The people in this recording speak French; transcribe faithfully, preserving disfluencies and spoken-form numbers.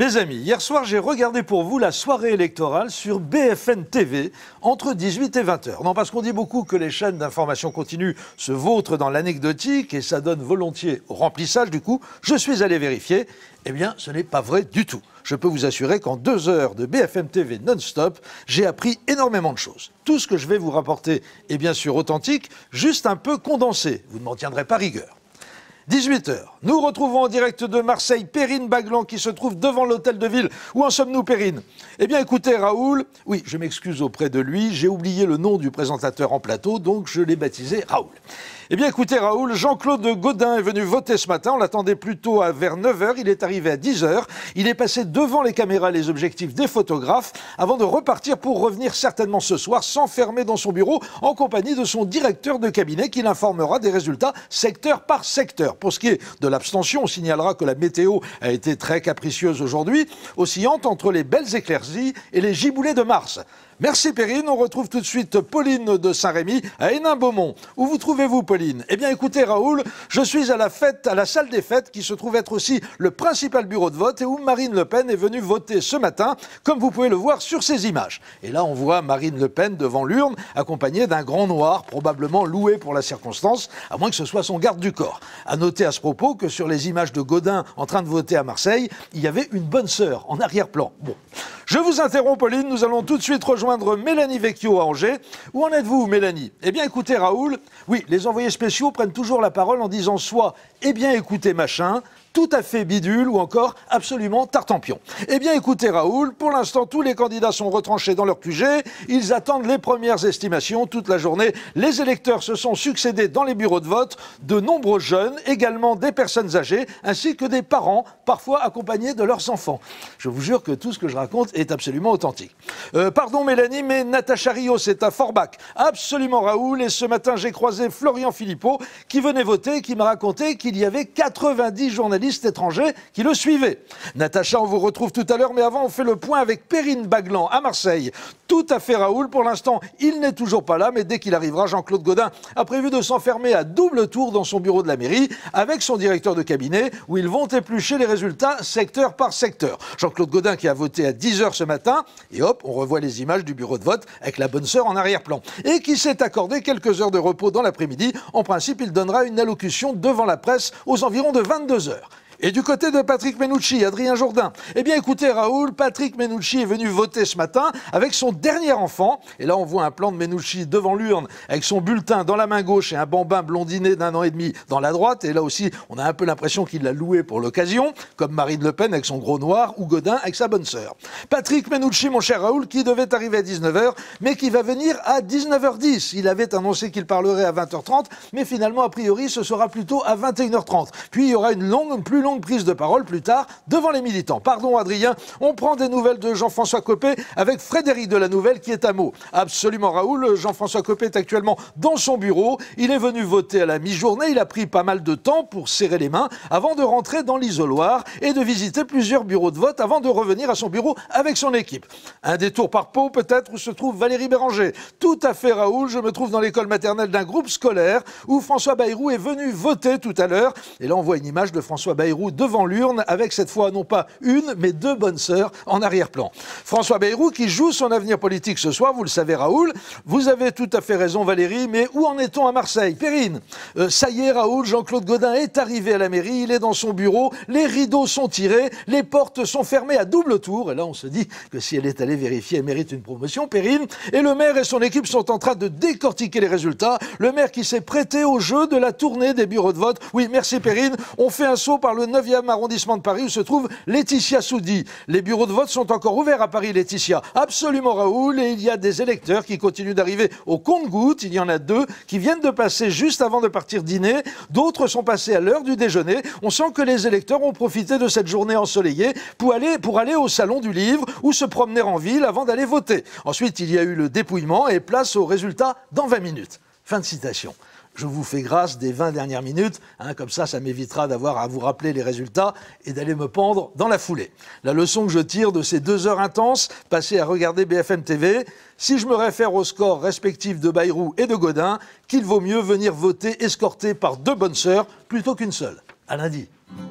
Mes amis, hier soir, j'ai regardé pour vous la soirée électorale sur B F M T V entre dix-huit et vingt heures. Non, parce qu'on dit beaucoup que les chaînes d'information continue se vautrent dans l'anecdotique et ça donne volontiers au remplissage. Du coup, je suis allé vérifier. Eh bien, ce n'est pas vrai du tout. Je peux vous assurer qu'en deux heures de B F M T V non-stop, j'ai appris énormément de choses. Tout ce que je vais vous rapporter est bien sûr authentique, juste un peu condensé. Vous ne m'en tiendrez pas rigueur. dix-huit heures, nous retrouvons en direct de Marseille Perrine Baglan qui se trouve devant l'hôtel de ville. Où en sommes-nous, Perrine? Eh bien, écoutez, Raoul, oui, je m'excuse auprès de lui, j'ai oublié le nom du présentateur en plateau, donc je l'ai baptisé Raoul. Eh bien, écoutez, Raoul, Jean-Claude Gaudin est venu voter ce matin. On l'attendait plutôt à vers neuf heures. Il est arrivé à dix heures. Il est passé devant les caméras et les objectifs des photographes avant de repartir pour revenir certainement ce soir, s'enfermer dans son bureau en compagnie de son directeur de cabinet qui l'informera des résultats secteur par secteur. Pour ce qui est de l'abstention, on signalera que la météo a été très capricieuse aujourd'hui, oscillante entre les belles éclaircies et les giboulées de Mars. Merci Perrine, on retrouve tout de suite Pauline de Saint-Rémy à Hénin-Beaumont. Où vous trouvez-vous, Pauline? Eh bien écoutez Raoul, je suis à la fête, à la salle des fêtes qui se trouve être aussi le principal bureau de vote et où Marine Le Pen est venue voter ce matin, comme vous pouvez le voir sur ces images. Et là on voit Marine Le Pen devant l'urne, accompagnée d'un grand noir, probablement loué pour la circonstance, à moins que ce soit son garde du corps. À noter à ce propos que sur les images de Gaudin en train de voter à Marseille, il y avait une bonne sœur en arrière-plan. Bon. Je vous interromps, Pauline, nous allons tout de suite rejoindre Mélanie Vecchio à Angers. Où en êtes-vous, Mélanie? Eh bien, écoutez, Raoul, oui, les envoyés spéciaux prennent toujours la parole en disant soit « eh bien, écoutez, machin », tout à fait bidule ou encore absolument tartempion. Eh bien écoutez Raoul, pour l'instant tous les candidats sont retranchés dans leur Q G, ils attendent les premières estimations toute la journée. Les électeurs se sont succédés dans les bureaux de vote, de nombreux jeunes, également des personnes âgées, ainsi que des parents, parfois accompagnés de leurs enfants. Je vous jure que tout ce que je raconte est absolument authentique. Euh, pardon Mélanie, mais Natacha Rios est à Forbach. Absolument Raoul, et ce matin j'ai croisé Florian Philippot qui venait voter et qui m'a raconté qu'il y avait quatre-vingt-dix journalistes étrangers qui le suivaient. Natacha, on vous retrouve tout à l'heure, mais avant, on fait le point avec Perrine Baglan à Marseille. Tout à fait Raoul, pour l'instant, il n'est toujours pas là, mais dès qu'il arrivera, Jean-Claude Gaudin a prévu de s'enfermer à double tour dans son bureau de la mairie avec son directeur de cabinet où ils vont éplucher les résultats secteur par secteur. Jean-Claude Gaudin qui a voté à dix heures ce matin, et hop, on revoit les images du bureau de vote avec la bonne sœur en arrière-plan. Et qui s'est accordé quelques heures de repos dans l'après-midi. En principe, il donnera une allocution devant la presse aux environs de vingt-deux heures. Et du côté de Patrick Mennucci, Adrien Jourdain, eh bien écoutez Raoul, Patrick Mennucci est venu voter ce matin avec son dernier enfant. Et là on voit un plan de Mennucci devant l'urne avec son bulletin dans la main gauche et un bambin blondiné d'un an et demi dans la droite. Et là aussi on a un peu l'impression qu'il l'a loué pour l'occasion, comme Marine Le Pen avec son gros noir ou Gaudin avec sa bonne sœur. Patrick Mennucci, mon cher Raoul, qui devait arriver à dix-neuf heures, mais qui va venir à dix-neuf heures dix. Il avait annoncé qu'il parlerait à vingt heures trente, mais finalement a priori ce sera plutôt à vingt et une heures trente. Puis il y aura une longue, une plus longue prise de parole plus tard devant les militants. Pardon Adrien, on prend des nouvelles de Jean-François Copé avec Frédéric Delanouvelle qui est à Meaux. Absolument Raoul, Jean-François Copé est actuellement dans son bureau. Il est venu voter à la mi-journée, il a pris pas mal de temps pour serrer les mains avant de rentrer dans l'isoloir et de visiter plusieurs bureaux de vote avant de revenir à son bureau avec son équipe. Un détour par Pau peut-être où se trouve Valérie Béranger. Tout à fait Raoul, je me trouve dans l'école maternelle d'un groupe scolaire où François Bayrou est venu voter tout à l'heure. Et là on voit une image de François Bayrou devant l'urne avec cette fois non pas une mais deux bonnes sœurs en arrière-plan. François Bayrou qui joue son avenir politique ce soir, vous le savez Raoul. Vous avez tout à fait raison Valérie, mais où en est-on à Marseille? Perrine, euh, ça y est Raoul, Jean-Claude Gaudin est arrivé à la mairie, il est dans son bureau, les rideaux sont tirés, les portes sont fermées à double tour, et là on se dit que si elle est allée vérifier, elle mérite une promotion, Perrine, et le maire et son équipe sont en train de décortiquer les résultats, le maire qui s'est prêté au jeu de la tournée des bureaux de vote. Oui, merci Perrine, on fait un saut par le neuvième arrondissement de Paris où se trouve Laetitia Soudy. Les bureaux de vote sont encore ouverts à Paris, Laetitia. Absolument Raoul, et il y a des électeurs qui continuent d'arriver au compte-gouttes. Il y en a deux qui viennent de passer juste avant de partir dîner. D'autres sont passés à l'heure du déjeuner. On sent que les électeurs ont profité de cette journée ensoleillée pour aller, pour aller au salon du livre ou se promener en ville avant d'aller voter. Ensuite, il y a eu le dépouillement et place aux résultats dans vingt minutes. Fin de citation. Je vous fais grâce des vingt dernières minutes, hein, comme ça, ça m'évitera d'avoir à vous rappeler les résultats et d'aller me pendre dans la foulée. La leçon que je tire de ces deux heures intenses passées à regarder B F M T V, si je me réfère aux scores respectifs de Bayrou et de Gaudin, qu'il vaut mieux venir voter escorté par deux bonnes sœurs plutôt qu'une seule. À lundi.